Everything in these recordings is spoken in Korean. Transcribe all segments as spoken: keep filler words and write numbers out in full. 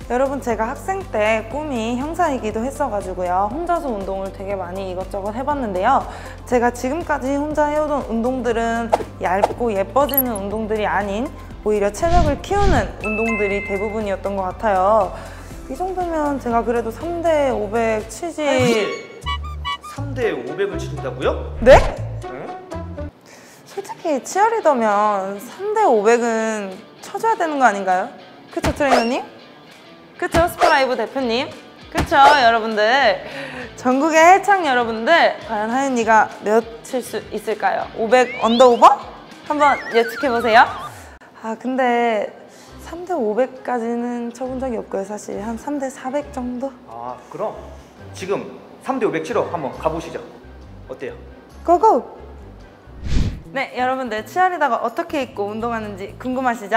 여러분, 제가 학생 때 꿈이 형사이기도 했어가지고요. 혼자서 운동을 되게 많이 이것저것 해봤는데요. 제가 지금까지 혼자 해오던 운동들은 얇고 예뻐지는 운동들이 아닌 오히려 체력을 키우는 운동들이 대부분이었던 것 같아요. 이 정도면 제가 그래도 삼 대 오백 치지... 삼 대 오백을 치른다고요? 네? 응? 솔직히 치어리더면 삼 대 오백은 쳐줘야 되는 거 아닌가요? 그쵸, 트레이너님? 그쵸, 스프라이브 대표님? 그쵸, 여러분들? 전국의 헬창 여러분들, 과연 하윤이가 몇 칠 수 있을까요? 오백 언더 오버? 한번 예측해보세요. 아, 근데 삼 대 오백까지는 쳐본 적이 없고요. 사실 한 삼 대 사백 정도? 아, 그럼 지금 삼 대 오백 치러 한번 가보시죠. 어때요? 고고! 네, 여러분들 치어리더가 어떻게 입고 운동하는지 궁금하시죠?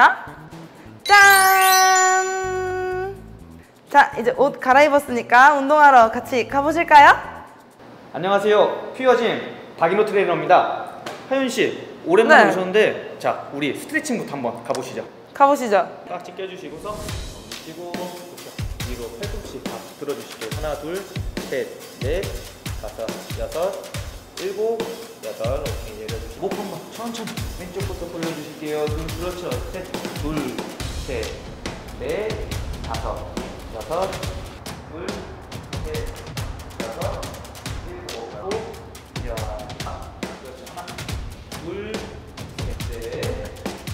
짠! 자, 이제 옷 갈아입었으니까 운동하러 같이 가보실까요? 안녕하세요. 퓨어짐 박인호 트레이너입니다. 하윤 씨, 오랜만에 네. 오셨는데 자, 우리 스트레칭부터 한번 가보시죠. 가보시죠. 깍지 껴주시고서 넘기시고 위로 팔꿈치 다 들어주실게요. 하나, 둘, 셋, 넷, 다섯, 여섯, 일곱, 여덟. 오케이, 내려주시고 목 한번 천천히 왼쪽부터 돌려주실게요. 눈 그렇죠. 셋, 둘, 셋, 넷, 다섯, 여섯, 둘, 셋, 여섯, 일곱, 아홉, 열. 그렇죠. 하나, 둘, 셋, 넷.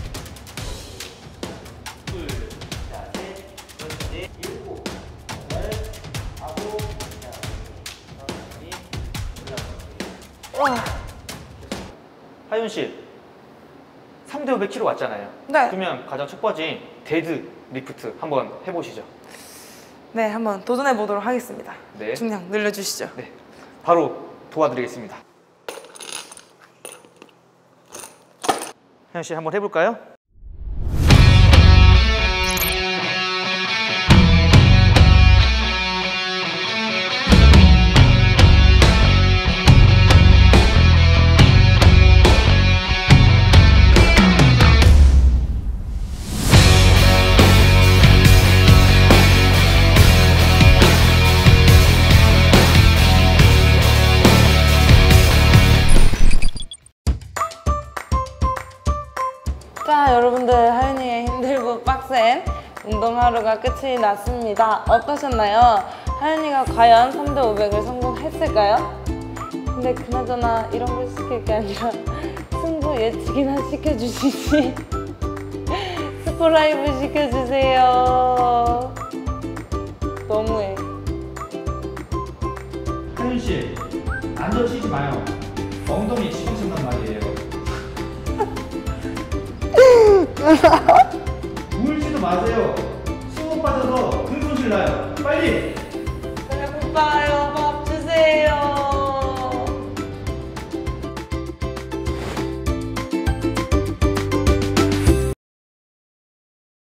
둘, 자, 셋, 그렇지. 일곱, 여덟, 아홉, 자, 천천히 올라가세요. 와. 하윤 씨, 삼 대 오백 킬로그램 왔잖아요. 네. 그러면 가장 첫 번째 데드 리프트 한번 해보시죠. 네, 한번 도전해 보도록 하겠습니다. 네. 중량 늘려주시죠. 네, 바로 도와드리겠습니다. 하윤 씨 한번 해볼까요? 자, 여러분들, 하윤이의 힘들고 빡센 운동 하루가 끝이 났습니다. 어떠셨나요? 하윤이가 과연 삼 대 오백을 성공했을까요? 근데 그나저나 이런 걸 시킬 게 아니라 승부 예측이나 시켜주시지. 스프라이브 시켜주세요. 너무해. 하윤 씨, 앉아 치지 마요. 엉덩이 치고 친단 말이에요. 울지도 마세요. 숨 못 빠져서 근손실 나요. 빨리! 배고파요.